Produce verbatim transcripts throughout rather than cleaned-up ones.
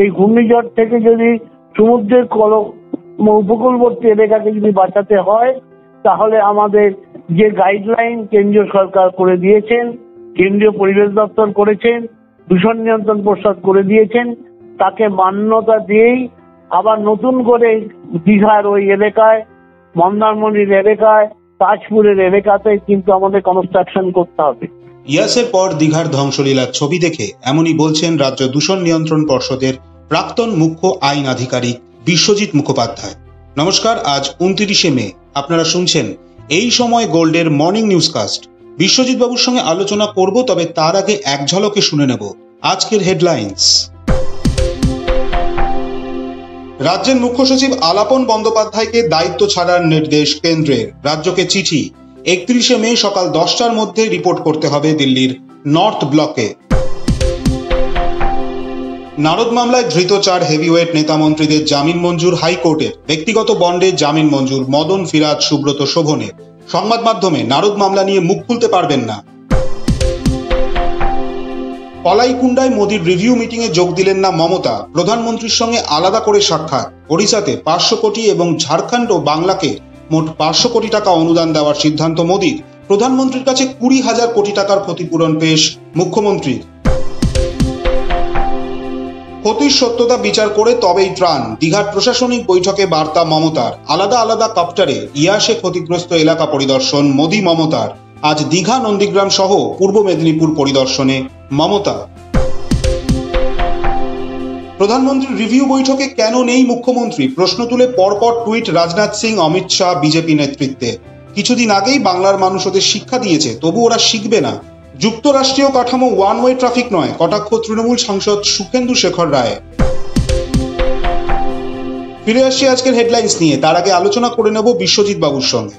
এই ঘূর্ণিঝড় থেকে যদি সমুদ্রের কল উপকূলবর্তী এলাকাকে যদি বাঁচাতে হয়, তাহলে আমাদের যে গাইডলাইন কেন্দ্রীয় সরকার করে দিয়েছেন, কেন্দ্রীয় পরিবেশ দপ্তর করেছেন, দূষণ নিয়ন্ত্রণ পর্ষদ করে দিয়েছেন, তাকে মান্যতা দিয়েই আবার নতুন করে দীঘার ওই এলাকায়, মন্দারমণির এলাকায়, তাজপুরের এলাকাতে কিন্তু আমাদের কনস্ট্রাকশন করতে হবে। ইয়াসের পর দীঘার ধ্বংসলীলার ছবি দেখে এমনই বলছেন রাজ্য দূষণ নিয়ন্ত্রণ পর্ষদের প্রাক্তন মুখ্য আইন আধিকারিক বিশ্বজিৎ মুখোপাধ্যায়। নমস্কার, আজ উনত্রিশে মে। আপনারা শুনছেন এই সময় গোল্ডের মর্নিং নিউজকাস্ট। বিশ্বজিৎ বাবুর সঙ্গে আলোচনা করব, তবে তার আগে এক ঝলকে শুনে নেব আজকের হেডলাইন্স। রাজ্যের মুখ্য সচিব আলাপন বন্দ্যোপাধ্যায়কে দায়িত্ব ছাড়ার নির্দেশ কেন্দ্রের। রাজ্যকে চিঠি, একত্রিশে মে সকাল দশটার মধ্যে রিপোর্ট করতে হবে দিল্লির নর্থ ব্লকে। নারদ মামলায় ধৃত চার হেভিওয়েট নেতা মন্ত্রীদের জামিন মঞ্জুর হাইকোর্টের। ব্যক্তিগত বন্ডে জামিন মঞ্জুর মদন, ফিরাদ, সুব্রত, শোভনের। সংবাদ মাধ্যমে নারদ মামলা নিয়ে মুখ খুলতে পারবেন না। কলাইকুণ্ডায় মোদির রিভিউ মিটিংয়ে যোগ দিলেন না মমতা। প্রধানমন্ত্রীর সঙ্গে আলাদা করে সাক্ষাৎ। ওড়িশাতে পাঁচশো কোটি এবং ঝাড়খণ্ড ও বাংলাকে মোট পাঁচশো কোটি টাকা অনুদান দেওয়ার সিদ্ধান্ত মোদির। প্রধানমন্ত্রীর কাছে কুড়ি হাজার কোটি টাকার ক্ষতিপূরণ পেশ মুখ্যমন্ত্রীর। ক্ষতির সত্যতা বিচার করে তবেই ত্রাণ। দীঘার প্রশাসনিক বৈঠকে বার্তা মমতার। আলাদা আলাদা কপ্টারে ইয়াসে ক্ষতিগ্রস্ত এলাকা পরিদর্শন মোদি মমতার। আজ দীঘা, নন্দীগ্রাম সহ পূর্ব মেদিনীপুর পরিদর্শনে মমতা। প্রধানমন্ত্রীর রিভিউ বৈঠকে কেন নেই মুখ্যমন্ত্রী? প্রশ্ন তুলে পরপর টুইট রাজনাথ সিং, অমিত শাহ, বিজেপি নেতৃত্বে। কিছুদিন আগেই বাংলার মানুষ ওদের শিক্ষা দিয়েছে, তবু ওরা শিখবে না। যুক্তরাষ্ট্রীয় কাঠামো ওয়ান ওয়ে ট্রাফিক নয়, কটাক্ষ তৃণমূল সাংসদ সুখেন্দু শেখর রায়। ফিরে আসছি আজকের হেডলাইন্স নিয়ে। তার আগে আলোচনা করে নেব বিশ্বজিৎ বাবুর সঙ্গে।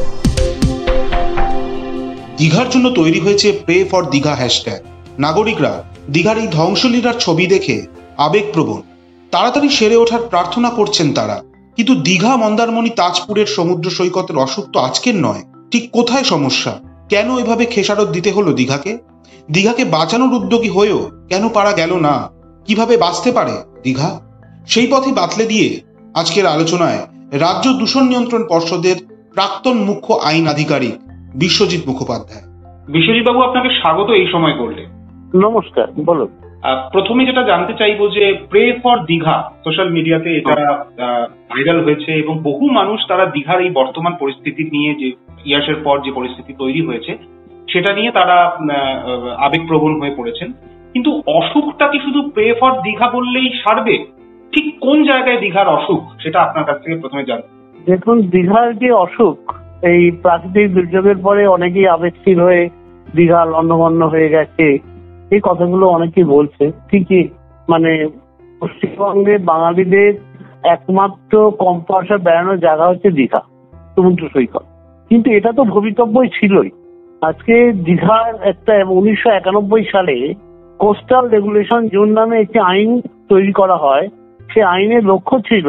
দীঘার জন্য তৈরি হয়েছে প্রে ফর দীঘা হ্যাশট্যাগ। নাগরিকরা দীঘার এই ধ্বংসলীলার ছবি দেখে আবেগপ্রবণ, তাড়াতাড়ি সেরে ওঠার প্রার্থনা করছেন তারা। কিন্তু দীঘা, মন্দারমণি, তাজপুরের সমুদ্র সৈকতের অসুখ তো আজকের নয়। ঠিক কোথায় সমস্যা? কেন এভাবে খেসারত দিতে হলো দীঘাকে? দীঘাকে বাঁচানোর উদ্যোগী হয়েও কেন পারা গেল না? কিভাবে বাঁচতে পারে দীঘা? সেই পথে বাতলে দিয়ে আজকের আলোচনায় রাজ্য দূষণ নিয়ন্ত্রণ পর্ষদের প্রাক্তন মুখ্য আইন আধিকারিক বিশ্বজিৎ মুখোপাধ্যায়। বিশ্বজিৎ বাবু, আপনাকে স্বাগত এই সময় করলে। নমস্কার, বলুন। প্রথমে যেটা জানতে চাইবো যে প্রে ফর দীঘা সোশ্যাল মিডিয়াতে এটা ভাইরাল হয়েছে এবং বহু মানুষ তারা দীঘার এই বর্তমান পরিস্থিতি নিয়ে, যে ইয়াসের পর যে পরিস্থিতি তৈরি হয়েছে সেটা নিয়ে তারা আবেগপ্রবণ হয়ে পড়েছেন। কিন্তু অসুখটা কি শুধু প্রে ফর দীঘা বললেই সারবে? ঠিক কোন জায়গায় দীঘার অসুখ সেটা আপনার কাছ থেকে প্রথমে জানবো। দেখুন, দীঘার যে অসুখ, এই প্রাকৃতিক দুর্যোগের পরে অনেকেই আবেগশীল হয়ে দীঘা লণ্ডভণ্ড হয়ে গেছে, এই কথাগুলো অনেকেই বলছে। ঠিকই, মানে পশ্চিমবঙ্গে বাঙালিদের একমাত্র কম পয়সা বেড়ানোর জায়গা হচ্ছে দীঘা, সমুদ্র সৈকত। কিন্তু এটা তো ভবিতব্যই ছিলই। আজকে দীঘার একটা উনিশশো একানব্বই সালে কোস্টাল রেগুলেশন জোন নামে একটি আইন তৈরি করা হয়। সে আইনের লক্ষ্য ছিল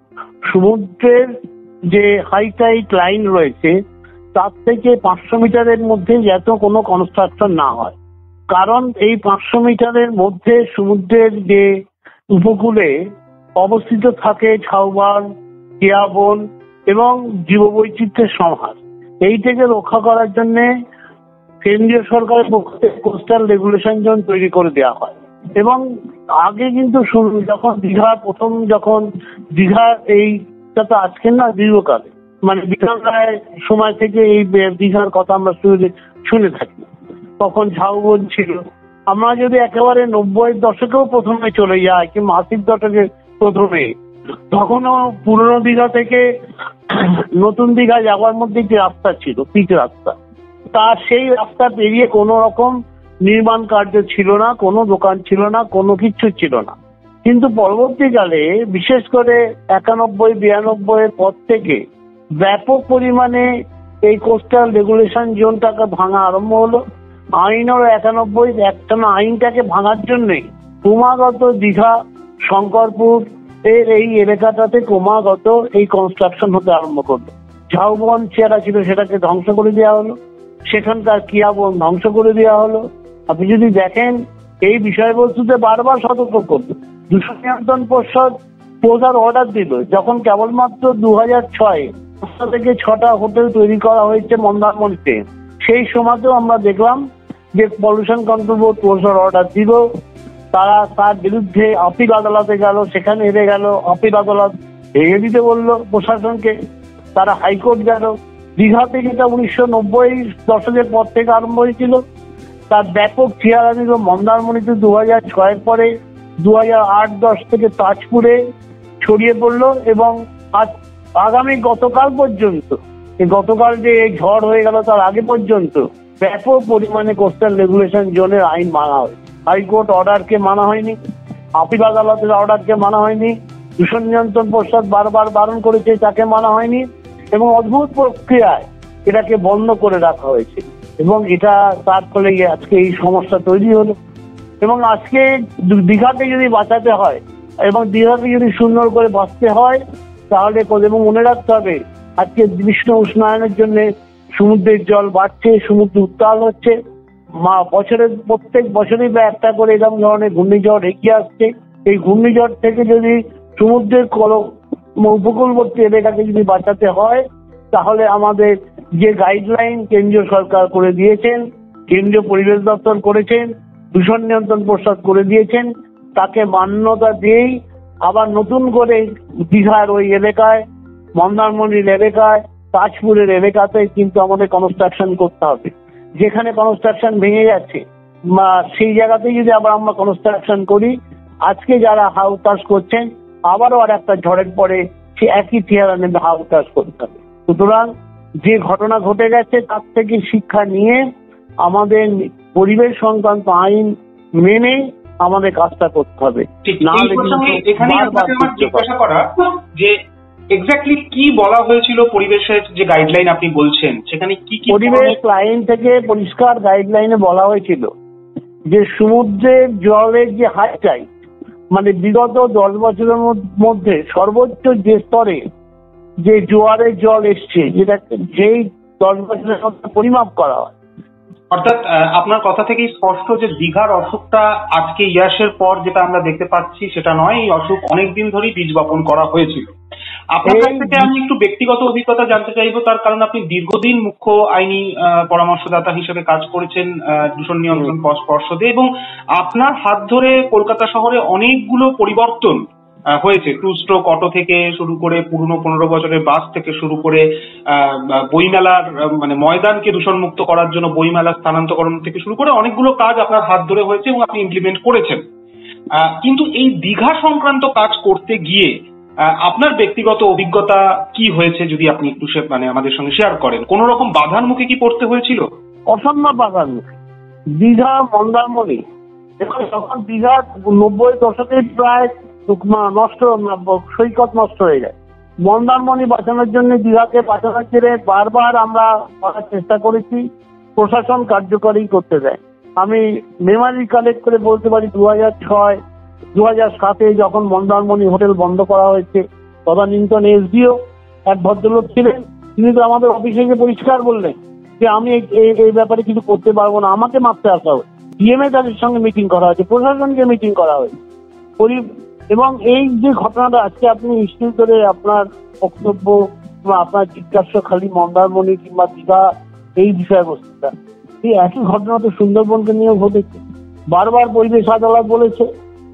সমুদ্রের যে হাইটাইট লাইন রয়েছে তার থেকে পাঁচশো মিটারের মধ্যে যাতে কোনো কনস্ট্রাকশন না হয়। কারণ এই পাঁচশো মিটারের মধ্যে সমুদ্রের যে উপকূলে অবস্থিত থাকে ঝাউবন, কেয়া বন এবং জীববৈচিত্র্যের সমাহার। এই থেকে রক্ষা করার জন্য কেন্দ্রীয় সরকারের পক্ষ থেকে কোস্টাল রেগুলেশন জোন তৈরি করে দেওয়া হয়। এবং আগে কিন্তু যখন দীঘা প্রথম যখন দীঘার এইটা তো আজকের না, দীর্ঘকালে, মানে বিকাল রায়ের সময় থেকে এই দীঘার কথা আমরা শুনে থাকি। তখন ঝাউবন ছিল। আমরা যদি একেবারে নব্বইয়ের দশকেও প্রথমে চলে যাই কিংবা আশির দশকের প্রথমে, তখনও পুরনো দীঘা থেকে নতুন দীঘা যাওয়ার মধ্যে একটি রাস্তা ছিল, পিচ রাস্তা। তার সেই রাস্তা পেরিয়ে কোনো রকম নির্মাণ কার্য ছিল না, কোনো দোকান ছিল না, কোনো কিছু ছিল না। কিন্তু পরবর্তীকালে বিশেষ করে একানব্বই বিরানব্বই এর পর থেকে ব্যাপক পরিমাণে এই কোস্টাল রেগুলেশন জোনটাকে ভাঙা আরম্ভ হলো। আইনেরও একানব্বই একটানা আইনটাকে ভাঙার জন্যই ক্রমাগত দীঘা, শঙ্করপুর এর এই এলাকাটাতে ক্রমাগত এই কনস্ট্রাকশন হতে আরম্ভ করলো। ঝাউবন চেরা ছিল সেটাকে ধ্বংস করে দেওয়া হলো, সেখানকার কিয়া বন ধ্বংস করে দেওয়া হলো। আপনি যদি দেখেন এই বিষয়বস্তুতে বারবার সতর্ক করবে দূষণ নিয়ন্ত্রণ পর্ষদ ক্লোজার অর্ডার দিল যখন কেবলমাত্র দু হাজার ছয় থেকে ছটা হোটেল তৈরি করা হয়েছে মন্দারমণিতে। সেই সময়তেও আমরা দেখলাম যে pollution control board closure order দিল, তারা তার বিরুদ্ধে আপিল আদালতে গেল, সেখানে হেরে গেল, আপিল আদালত ভেঙে দিতে বললো প্রশাসনকে, তারা হাইকোর্ট গেল। দীঘাতে যেটা উনিশশো নব্বই দশকের পর থেকে আরম্ভ হয়েছিল তার ব্যাপক চেহারা নিল মন্দারমণিতে দু হাজার ছয়ের পরে দু হাজার আট দশ থেকে তাজপুরে ছড়িয়ে পড়লো এবং আজ আগামী গতকাল পর্যন্ত, এই গতকাল যে ঝড় হয়ে গেল তার আগে পর্যন্ত ব্যাপক পরিমাণে কোস্টাল রেগুলেশন জোনের আইন মানা হয়। হাইকোর্ট অর্ডারকে মানা হয়নি, আপিল আদালতের অর্ডারকে মানা হয়নি, দূষণ নিয়ন্ত্রণ পর্ষদ বারবার বারণ করেছে তাকে মানা হয়নি এবং অদ্ভুত প্রক্রিয়ায় এটাকে বন্ধ করে রাখা হয়েছে এবং এটা তার ফলে আজকে এই সমস্যা তৈরি হলো। এবং আজকে দীঘাকে যদি বাঁচাতে হয় এবং দীঘাকে যদি সুন্দর করে বাঁচতে হয় তাহলে এবং মনে রাখতে হবে আজকে বিশ্ব উষ্ণায়নের জন্য সমুদ্রের জল বাড়ছে, সমুদ্র উত্তাল হচ্ছে, মা বছরের প্রত্যেক বছরই বা একটা করে এরকম ধরনের ঘূর্ণিঝড় এগিয়ে আসছে। এই ঘূর্ণিঝড় থেকে যদি সমুদ্রের উপকূলবর্তী এলাকাকে যদি বাঁচাতে হয় তাহলে আমাদের যে গাইডলাইন কেন্দ্রীয় সরকার করে দিয়েছেন, কেন্দ্রীয় পরিবেশ দপ্তর করেছেন, দূষণ নিয়ন্ত্রণ পর্ষদ করে দিয়েছেন, তাকে মান্যতা দিয়েই আবার নতুন করে দীঘার ওই এলাকায়, মন্দারমণির এলাকায়, তাজপুরের এলাকাতে কিন্তু আমাদের কনস্ট্রাকশন করতে হবে। যেখানে কনস্ট্রাকশন ভেঙে যাচ্ছে সেই জায়গাতেই যদি আবার আমরা কনস্ট্রাকশন করি, আজকে যারা হাউতাস করছেন আবারও আর একটা ঝড়ের পরে সে একই চেহারা নেবে হাউতাস করতে হবে। সুতরাং যে ঘটনা ঘটে গেছে তার থেকে শিক্ষা নিয়ে আমাদের পরিবেশ সংক্রান্ত আইন মেনে আমাদের কাজটা করতে হবে। জিজ্ঞাসা করা যে এক্স্যাক্টলি কি বলা হয়েছিল পরিবেশের যে গাইডলাইন আপনি বলছেন সেখানে কি কি পরিবেশ আইন থেকে পরিষ্কার গাইডলাইনে বলা হয়েছিল যে সমুদ্রের জলের যে হাই টাইড মানে বিগত দশ বছরের মধ্যে সর্বোচ্চ যে স্তরে যে জোয়ারের জল এসছে যেটা যেই দশ বছরের মধ্যে পরিমাপ করা হয়, অর্থাৎ আপনার কথা থেকেই স্পষ্ট যে দীঘার অসুখটা আজকে ইয়াসের পর যেটা আমরা দেখতে পাচ্ছি সেটা নয়, এই অসুখ অনেকদিন ধরেই বীজ বপন করা হয়েছিল। আপনার কাছ থেকে আমি একটু ব্যক্তিগত অভিজ্ঞতা জানতে চাইবো, তার কারণ আপনি দীর্ঘদিন মুখ্য আইনি পরামর্শদাতা হিসেবে কাজ করেছেন দূষণ নিয়ন্ত্রণ পর্ষদে এবং আপনার হাত ধরে কলকাতা শহরে অনেকগুলো পরিবর্তন হয়েছে। টু স্ট্রোক অটো থেকে শুরু করে পুরনো পনেরো বছরের বাস থেকে শুরু করে বইমেলার মানে ময়দানকে দূষণ মুক্ত করার জন্য বইমেলার স্থানান্তরকরণ থেকে শুরু করে অনেকগুলো কাজ আপনার হাত ধরে হয়েছে এবং আপনি ইমপ্লিমেন্ট করেছেন। কিন্তু এই দীঘা সংক্রান্ত কাজ করতে গিয়ে আপনার ব্যক্তিগত অভিজ্ঞতা কি হয়েছে যদি আপনি একটু মানে আমাদের সঙ্গে শেয়ার করেন? কোন রকম বাধার মুখে কি পড়তে হয়েছিল? অসম্ভব বাধার মুখে। দীঘা মন্দারমণি যখন দীঘা নব্বই দশকে প্রায় নষ্ট সৈকত নষ্ট হয়ে যায়, মন্দারমণি বাঁচানোর জন্য দীঘাকে বাঁচানোর জন্য বারবার আমরা করার চেষ্টা করেছি, প্রশাসন কার্যকরী করতে দেয়। আমি মেমারি কালেক্ট করে বলতে পারি দু হাজার ছয় দু হাজার সাতে যখন মন্দারমণি হোটেল বন্ধ করা হয়েছে তদানীন্তন এসডিও এক ভদ্রলোক ছিলেন, তিনি তো আমাদের অফিসে গিয়ে পরিষ্কার বললেন যে আমি এই ব্যাপারে কিছু করতে পারবো না, আমাকে মাপতে আসা হবে। ডিএমএ তাদের সঙ্গে মিটিং করা হয়েছে, প্রশাসনকে মিটিং করা হয়েছে এবং এই যে ঘটনাটা আজকে আপনি নিশ্চিত করে আপনার বক্তব্য বা আপনার জিজ্ঞাসা খালি মন্দারমণি কিংবা দীঘা এই বিষয়বস্তুটা, এই একই ঘটনা তো সুন্দরবনকে নিয়েও ঘটেছে। বারবার পরিবেশ আদালত বলেছে,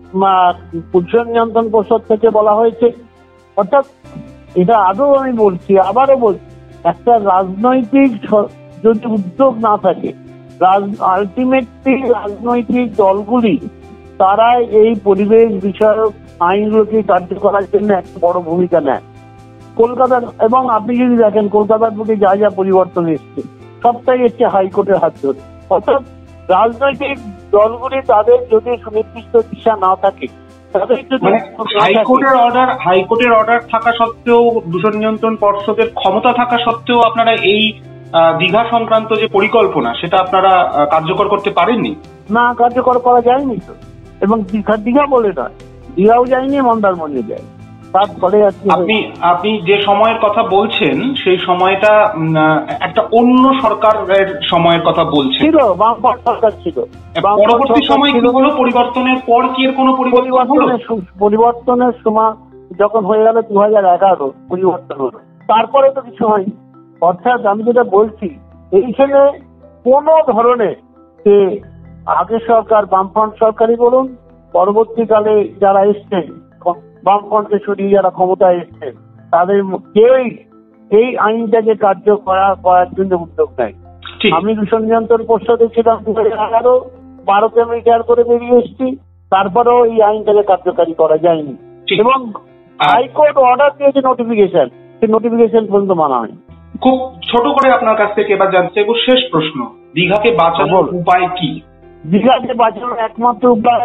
দূষণ নিয়ন্ত্রণ পর্ষদ থেকে বলা হয়েছে। অর্থাৎ এটা আদৌ আমি বলছি, আবারও বলছি, একটা রাজনৈতিক যদি উদ্যোগ না থাকে, আলটিমেটলি রাজনৈতিক দলগুলি তারাই এই পরিবেশ বিষয়ক আইনগুলোকে কার্য করার জন্য একটা বড় ভূমিকা নেয়। কলকাতার এবং আপনি যদি দেখেন কলকাতার বুকে যা যা পরিবর্তন এসছে সবটাই এসছে হাইকোর্টের হাত ধরে। অর্থাৎ রাজনৈতিক দলগুলি তাদের যদি সুনির্দিষ্ট দিশা না থাকে, তাদের যদি হাইকোর্টের অর্ডার হাইকোর্টের অর্ডার থাকা সত্ত্বেও, দূষণ নিয়ন্ত্রণ পর্ষদের ক্ষমতা থাকা সত্ত্বেও আপনারা এই দীঘা সংক্রান্ত যে পরিকল্পনা সেটা আপনারা কার্যকর করতে পারেননি? না, কার্যকর করা যায়নি তো। এবং দীঘা দীঘা বলে নয়, দীঘাও যায়নি, মন্দারমণিও যায়। তারপরে আপনি আপনি যে সময়ের কথা বলছেন সেই সময়টা একটা অন্য সরকারের সময়ের কথা বলছেন, ছিল বামফ্রন্ট সরকার ছিল। পরবর্তী সময় কি হলো? পরিবর্তনের পর কি এর কোনো পরিবর্তন হলো? পরিবর্তনের সময় যখন হয়ে গেল দু হাজার এগারো পরিবর্তন হলো, তারপরে তো কিছু হয়নি। অর্থাৎ আমি যেটা বলছি, এইখানে কোন ধরনের যে আগের সরকার বামফ্রন্ট সরকারই বলুন, পরবর্তীকালে যারা এসছেন বামফ্রন্টকে সরিয়ে যারা ক্ষমতায় এসছেন, তাদের কেউই এই আইনটাকে কার্য করা করার জন্য উদ্যোগ নেয়। আমি দূষণ নিয়ন্ত্রণ পর্ষদে ছিলাম দু হাজার এগারো বারোতে আমি রিটায়ার করে বেরিয়ে এসেছি, তারপরেও এই আইনটাকে কার্যকারী করা যায়নি এবং হাইকোর্ট অর্ডার দিয়েছে নোটিফিকেশন, সেই নোটিফিকেশন পর্যন্ত মানা হয়নি। খুব ছোট করে আপনার কাছ থেকে এবার জানতে চাইবো, শেষ প্রশ্ন, দীঘাকে বাঁচানোর উপায় কি? দীঘাকে বাঁচানোর একমাত্র উপায়,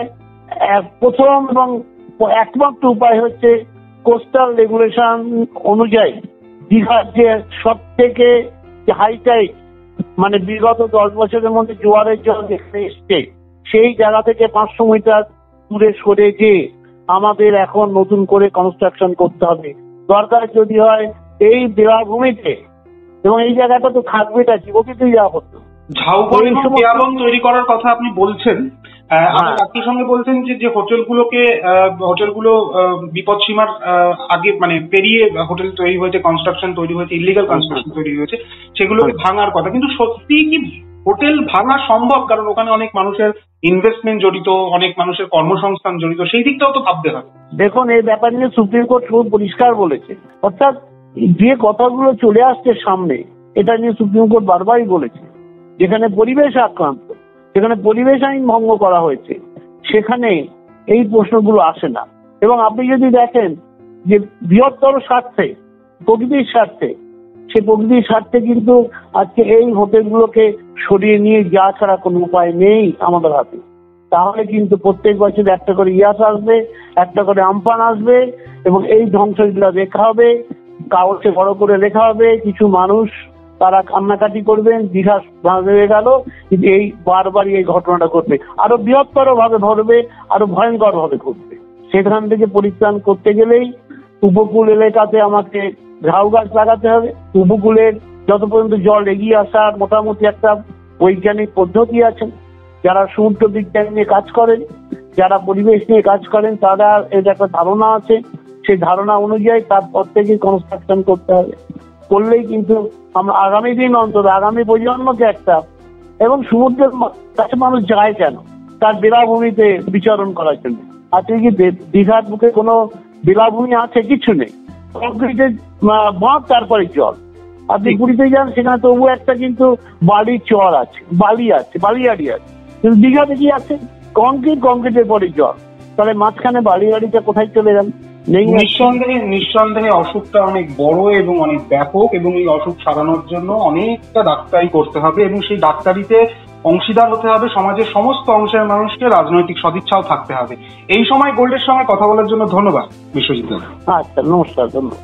প্রথম এবং একমাত্র উপায় হচ্ছে কোস্টাল রেগুলেশন অনুযায়ী দীঘার যে সব থেকে হাইটাইট মানে বিগত দশ বছরের মধ্যে জোয়ারের জল দেখতে এসছে, সেই জায়গা থেকে পাঁচশো মিটার দূরে সরে যে আমাদের এখন নতুন করে কনস্ট্রাকশন করতে হবে। দরকার যদি হয় এই বেলাভূমিতে, এবং এই জায়গাটা তো থাকবে এটা জীবকিতেই যাওয়া হতো, ঝাউবন এবং বেয়াবন তৈরি করার কথা আপনি বলছেন। আপনি একই সঙ্গে বলছেন যে যে হোটেলগুলোকে হোটেলগুলো বিপদ সীমার আগে মানে পেরিয়ে হোটেল তৈরি হয়েছে, কনস্ট্রাকশন তৈরি হয়েছে, ইলিগাল কনস্ট্রাকশন তৈরি হয়েছে, সেগুলোকে ভাঙার কথা। কিন্তু সত্যি কি হোটেল ভাঙা সম্ভব? কারণ ওখানে অনেক মানুষের ইনভেস্টমেন্ট জড়িত, অনেক মানুষের কর্মসংস্থান জড়িত, সেই দিকটাও তো ভাবতে হবে। দেখুন, এই ব্যাপার নিয়ে সুপ্রিম কোর্ট খুব পরিষ্কার বলেছে। অর্থাৎ যে কথাগুলো চলে আসছে সামনে, এটা নিয়ে সুপ্রিম কোর্ট বারবারই বলেছে, যেখানে পরিবেশ আক্রান্ত, যেখানে পরিবেশ আইন ভঙ্গ করা হয়েছে, সেখানে এই প্রশ্নগুলো আসে না। এবং আপনি যদি দেখেন যে বৃহত্তর স্বার্থে, প্রকৃতির স্বার্থে, সে প্রকৃতির স্বার্থে কিন্তু আজকে এই হোটেলগুলোকে সরিয়ে নিয়ে যা ছাড়া কোনো উপায় নেই আমাদের হাতে। তাহলে কিন্তু প্রত্যেক বছর একটা করে ইয়াস আসবে, একটা করে আমফান আসবে, এবং এই ধ্বংসগুলো লেখা হবে, কাগজে বড় করে লেখা হবে, কিছু মানুষ তারা কান্নাকাটি করবেন, দীঘা হয়ে গেল, কিন্তু এই বারবারই এই ঘটনাটা ঘটবে, আরো বৃহত্তর ভাবে ঘটবে, আরো ভয়ঙ্কর ভাবে ঘটবে। সেখান থেকে পরিত্রাণ করতে গেলেই উপকূল এলাকাতে আমাকে ঝাউ গাছ লাগাতে হবে। উপকূলের যত পর্যন্ত জল এগিয়ে আসার মোটামুটি একটা বৈজ্ঞানিক পদ্ধতি আছে, যারা সমুদ্র বিজ্ঞান নিয়ে কাজ করেন, যারা পরিবেশ নিয়ে কাজ করেন, তারা এর একটা ধারণা আছে, সেই ধারণা অনুযায়ী তারপর থেকে কনস্ট্রাকশন করতে হবে। করলেই কিন্তু আমরা আগামী দিন অন্তত আগামী প্রজন্মকে একটা, এবং সমুদ্রের কাছে মানুষ যায় কেন? তার বেলাভূমিতে বিচরণ করার জন্য। আজকে কি দীঘার বুকে কোনো বেলাভূমি আছে? কিছু নেই, কংক্রিটের বাঁধ, তারপরে জল। আপনি পুরীতে যান, সেখানে তবু একটা কিন্তু বালির চর আছে, বালি আছে, বালিয়াড়ি আছে, কিন্তু দীঘাতে কি আছে? কংক্রিট, কংক্রিটের পরে জল। তাহলে মাঝখানে বালিয়াড়িটা কোথায় চলে যান? নিঃসন্দেহে নিঃসন্দেহে অসুখটা অনেক বড় এবং অনেক ব্যাপক, এবং এই অসুখ সারানোর জন্য অনেকটা ডাক্তারি করতে হবে, এবং সেই ডাক্তারিতে অংশীদার হতে হবে সমাজের সমস্ত অংশের মানুষকে, রাজনৈতিক সদিচ্ছাও থাকতে হবে। এই সময় গোল্ডের সঙ্গে কথা বলার জন্য ধন্যবাদ বিশ্বজিৎ। আচ্ছা, নমস্কার, ধন্যবাদ।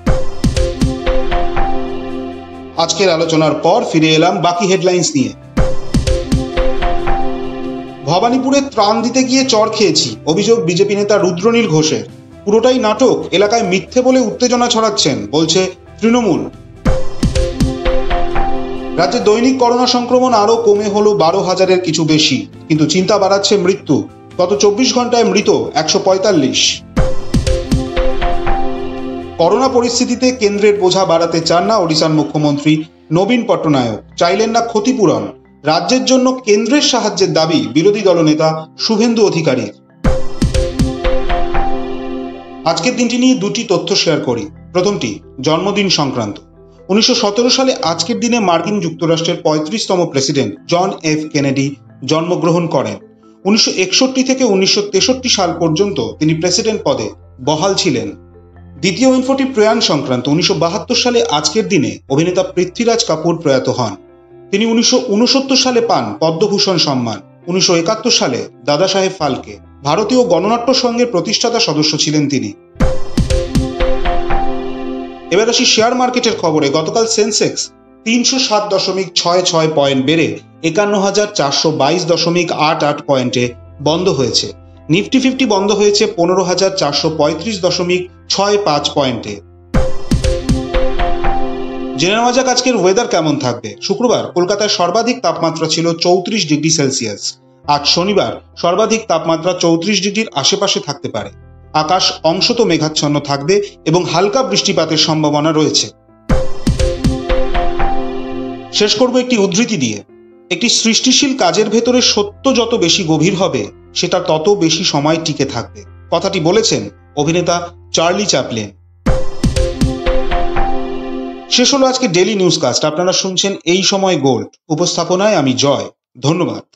আজকের আলোচনার পর ফিরে এলাম বাকি হেডলাইন্স নিয়ে। ভবানীপুরে ত্রাণ দিতে গিয়ে চড় খেয়েছি, অভিযোগ বিজেপি নেতা রুদ্রনীল ঘোষের। পুরোটাই নাটক, এলাকায় মিথ্যে বলে উত্তেজনা ছড়াচ্ছেন, বলছে তৃণমূল। রাজ্যে দৈনিক করোনা সংক্রমণ আরও কমে হলো বারো হাজারের কিছু বেশি, কিন্তু চিন্তা বাড়াচ্ছে মৃত্যু। গত চব্বিশ ঘন্টায় মৃত একশো পঁয়তাল্লিশ। করোনা পরিস্থিতিতে কেন্দ্রের বোঝা বাড়াতে চান না ওড়িশার মুখ্যমন্ত্রী নবীন পট্টনায়ক, চাইলেন না ক্ষতিপূরণ। রাজ্যের জন্য কেন্দ্রের সাহায্যের দাবি বিরোধী দলনেতা শুভেন্দু অধিকারীর। আজকের দিনটি নিয়ে দুটি তথ্য শেয়ার করি। প্রথমটি জন্মদিন সংক্রান্ত। উনিশশো সতেরো সালে আজকের দিনে মার্কিন যুক্তরাষ্ট্রের পঁয়ত্রিশতম প্রেসিডেন্ট জন এফ কেনেডি জন্মগ্রহণ করেন। উনিশশো একষট্টি থেকে উনিশশো তেষট্টি সাল পর্যন্ত তিনি প্রেসিডেন্ট পদে বহাল ছিলেন। দ্বিতীয় ইনফোটি প্রয়াণ সংক্রান্ত। উনিশশো বাহাত্তর সালে আজকের দিনে অভিনেতা পৃথ্বীরাজ কাপুর প্রয়াত হন। তিনি উনিশশো উনসত্তর সালে পান পদ্মভূষণ সম্মান। উনিশশো একাত্তর সালে দাদা সাহেব ফালকে ভারতীয় গণনাট্য সংঘের প্রতিষ্ঠাতা সদস্য ছিলেন তিনি। এবার আসি শেয়ার মার্কেটের খবরে। গতকাল সেন্সেক্স তিনশো সাত দশমিক ছয় ছয় পয়েন্ট বেড়ে একান্ন হাজার চারশো বাইশ দশমিক আট আট পয়েন্টে বন্ধ হয়েছে। নিফটি ফিফটি বন্ধ হয়েছে পনেরো হাজার চারশো পঁয়ত্রিশ দশমিক ছয় পাঁচ পয়েন্টে। জেনে নেওয়া যাক আজকের ওয়েদার কেমন থাকবে। শুক্রবার কলকাতায় সর্বাধিক তাপমাত্রা ছিল চৌত্রিশ ডিগ্রি সেলসিয়াস। আজ শনিবার সর্বাধিক তাপমাত্রা চৌত্রিশ ডিগ্রির আশেপাশে থাকতে পারে। আকাশ অংশত মেঘাচ্ছন্ন থাকবে এবং হালকা বৃষ্টিপাতের সম্ভাবনা রয়েছে। শেষ করব একটি উদ্ধৃতি দিয়ে। একটি সৃষ্টিশীল কাজের ভেতরে সত্য যত বেশি গভীর হবে সেটা তত বেশি সময় টিকে থাকবে। কথাটি বলেছেন অভিনেতা চার্লি চ্যাপলিন। শেষ হলো আজকে ডেইলি নিউজকাস্ট। আপনারা শুনছেন এই সময় গোল্ড। উপস্থাপনায় আমি জয়। ধন্যবাদ।